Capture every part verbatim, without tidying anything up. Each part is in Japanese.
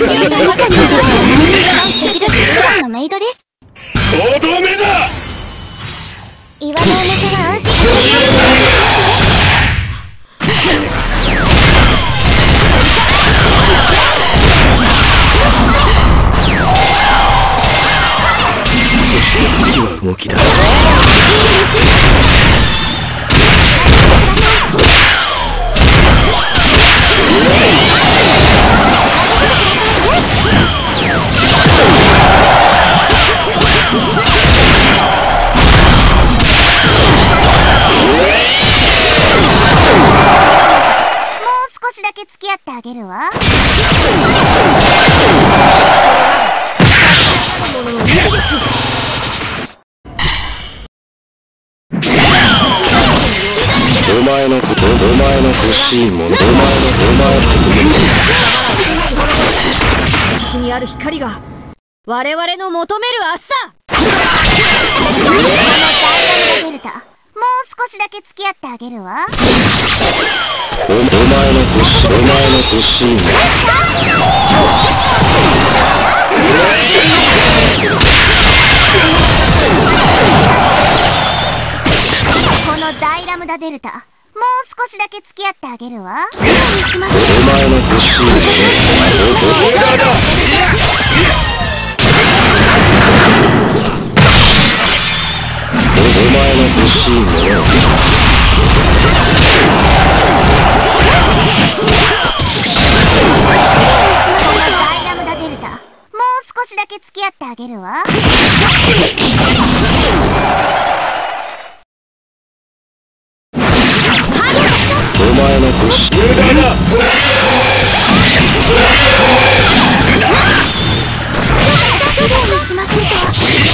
のメイドです。 とどめだ。 岩の重さは安心ですそして時は動き出す。 付き合ってあげるわ。 お前のこと、お前の欲しいもの、お前の、お前の先にある光が我々の求める明日だ。 デルタ、もう少しだけ付き合ってあげるわ。 お、お前の欲しい、お前の欲しいもの。 この大ラムダデルタ、もう少しだけ付き合ってあげるわ。お前の欲しいもの。お、お、お、だだ。お前の欲しいもの。 大ラムダデルタ、もう少しだけ付き合ってあげるわ。 お前の欲しい無駄だ。 きれいにしませんと。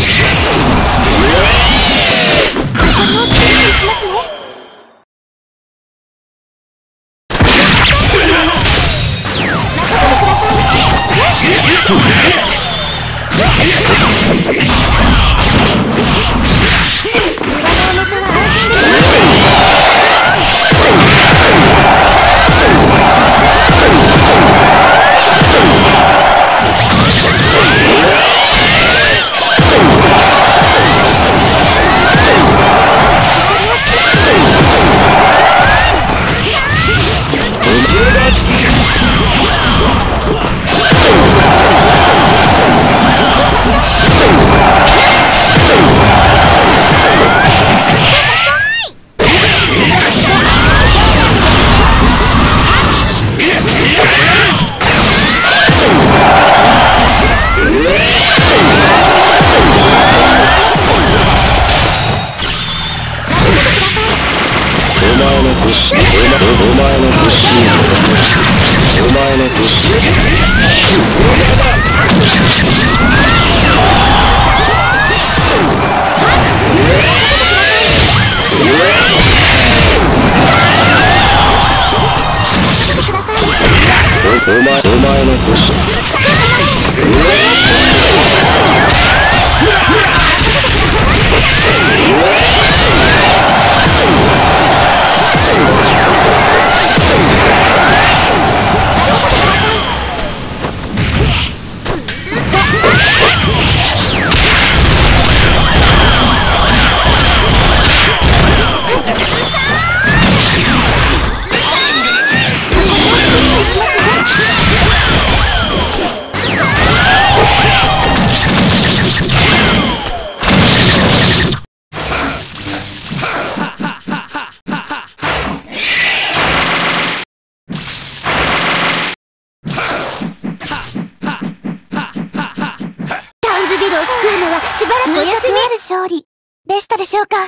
勝利でしたでしょうか。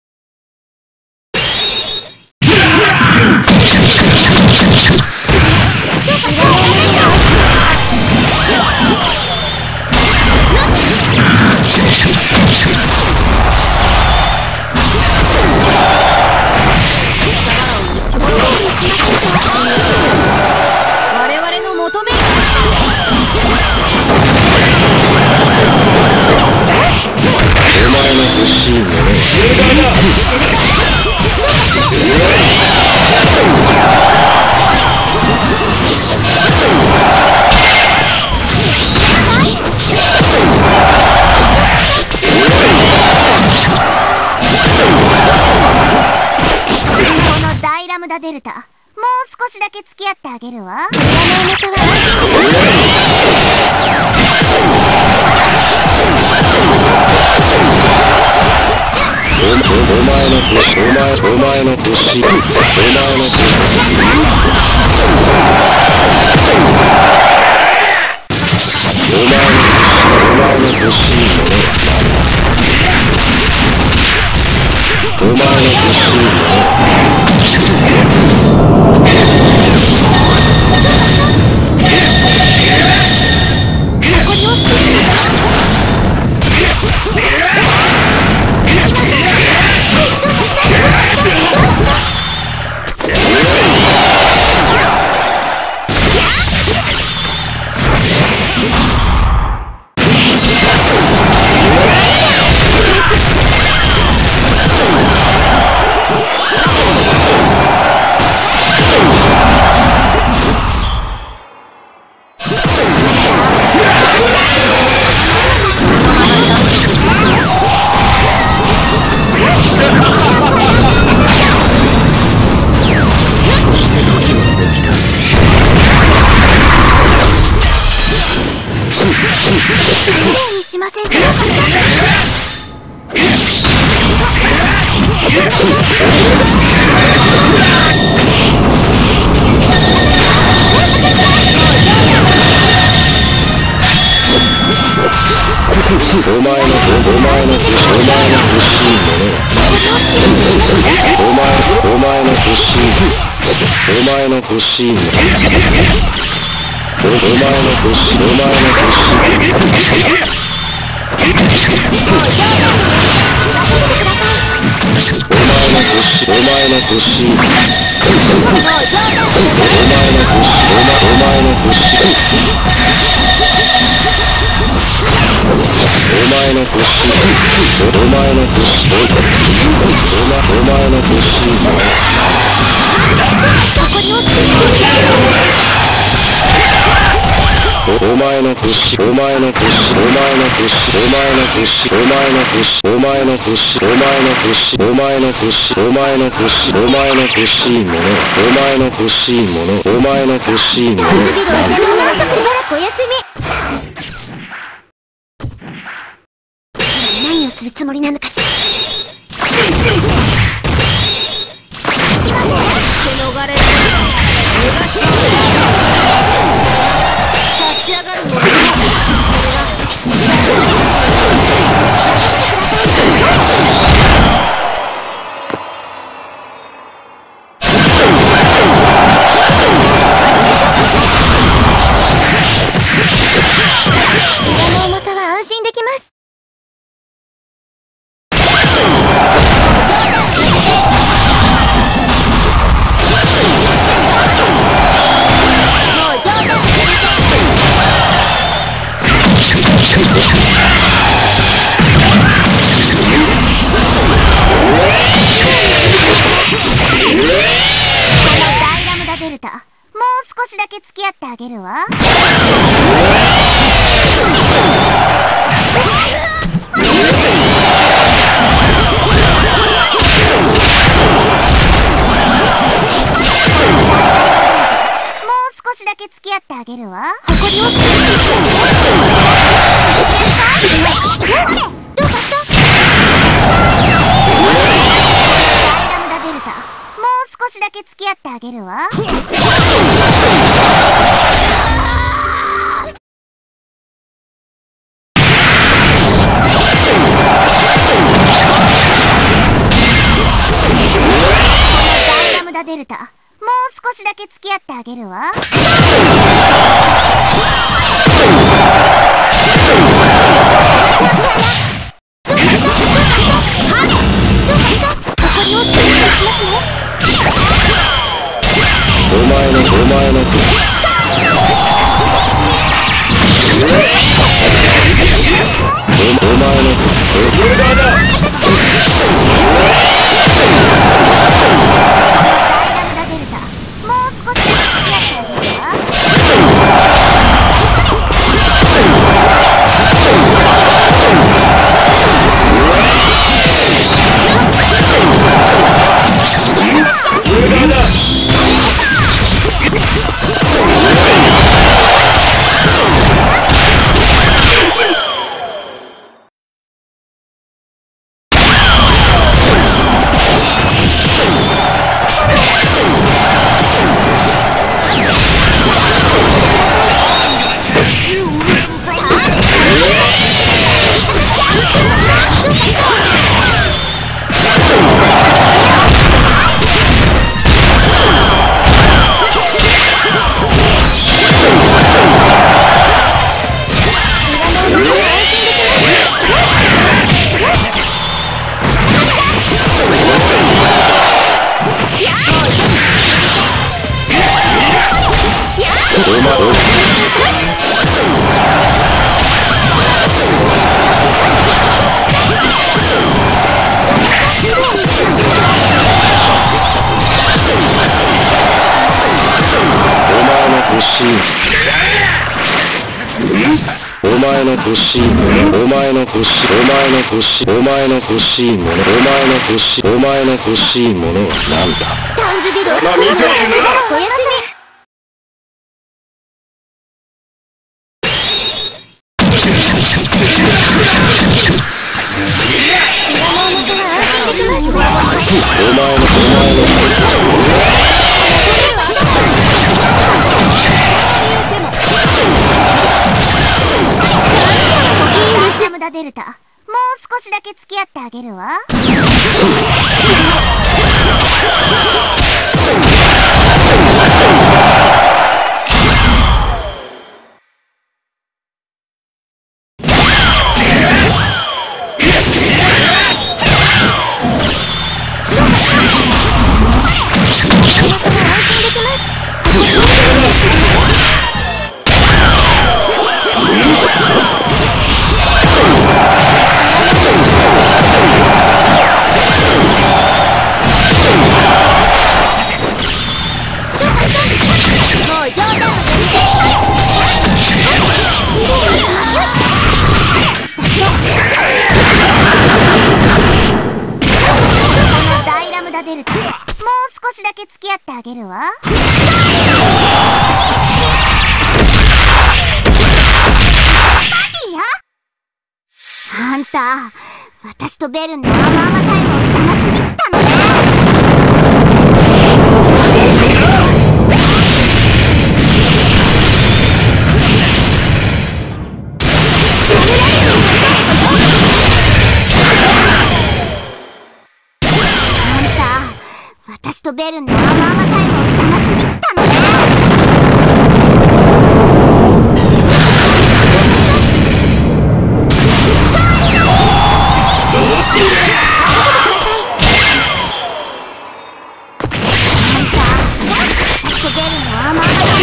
我々の求めるお前の欲しいもの付き合ってあげるわ。 お前の星、お前、お前の星、お前の星、お前の欲しいもの、お前の欲しいもの。 しませんか。 お前の、お前の、お前の欲しいもの。お前、お前の欲しい、お前の欲しいもの。お前の欲しい、お前の欲しい。お前の欲しい、お前の欲しい。お前の欲しい、お前の欲しい。お前の欲しい、お前の欲しい。お前の欲しい。お前の欲しい、お前の欲しい、お前の欲しい、お前の欲しい、お前の欲しい、お前の欲しい、お前の欲しい、お前の欲しい、お前の欲しい、お前の欲しい、お前の欲しいもの、お前の欲しいもの、お前の欲しいもの。 しばらくお休み。何をするつもりなのかしら。 逃れる。立ち上がるの。 この重さは安心できます。少しだけ付き合ってあげるわ。もう少しだけ付き合ってあげるわ。誇りをつけてどうかした？ダイラムダデルタ、もう少しだけ付き合ってあげるわ。デルタ、もう少しだけ付き合ってあげるわ。 お前の、お前の、お前の、もう少しだけ付き合ってあげるわ。 お前の欲しいもの、お前の欲しい、お前の欲しい、お前の欲しいもの、お前の欲しい、お前の欲しいものは何だ。 タンズビルを救うのはおやすみ。 お前の、お前のデルタ、もう少しだけ付き合ってあげるわ。デルタ、もう少しだけ付き合ってあげるわ。あんた、私とベルンのアーマーマタイムを邪魔しに来たのね。私とベルンのアーマーマタイムを邪魔しに来たのね。あんた、私とベルンのアーマーマタイムを邪魔しに来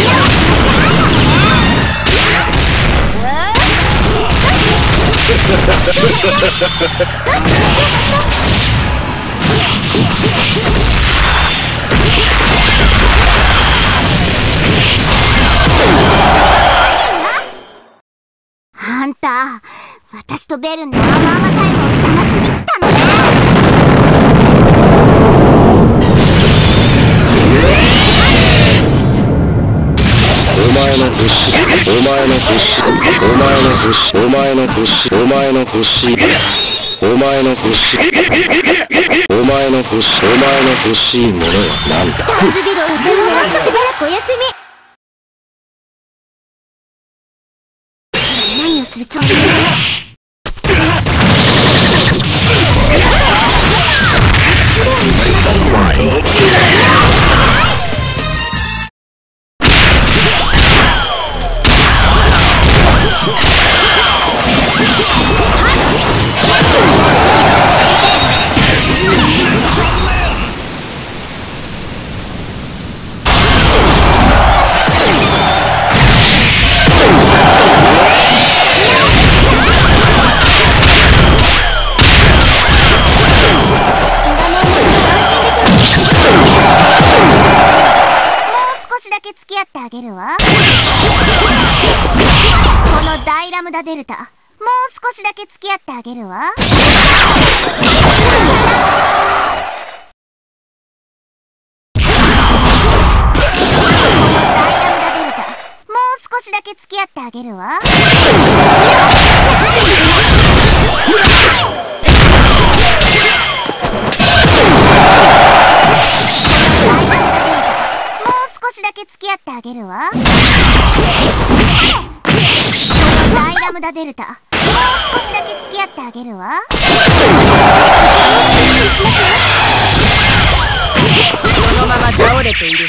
たのね。あんた、私とベルンのアーマーマタイムを邪魔しに来たのね。 お前の欲しい、お前の欲しい、お前の欲しい、お前の欲しい、お前の欲しい、お前の欲しい、お前の欲しい、お前の欲しいものは何だ。 タンズビルを救うのはしばらくお休み。何をするつもりですか。付き合ってあげるわ。この大ラムダデルタ、もう少しだけ付き合ってあげるわ。少しだけ付き合ってあげるわ。もう少しだけ付き合ってあげるわ。この大ラムダデルタ、もう少しだけ付き合ってあげるわ。 このまま倒れている。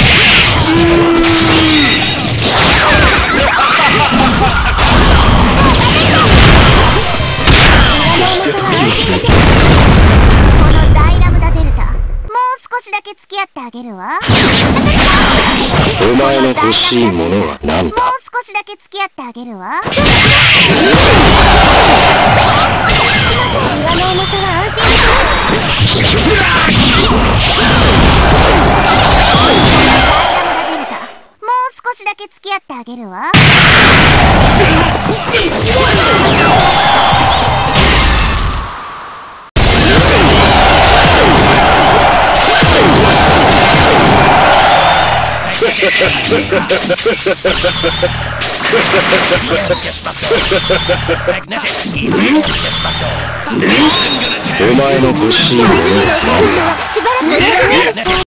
この大ラムダデルタ、もう少しだけ付き合ってあげるわ。 お前の欲欲しいものは何もうだ。 少しだけ付き合ってあげるわ。裏の重さは安心できます。もう少しだけ付き合ってあげるわ。 お前の欲しいものは何だ。 しばらく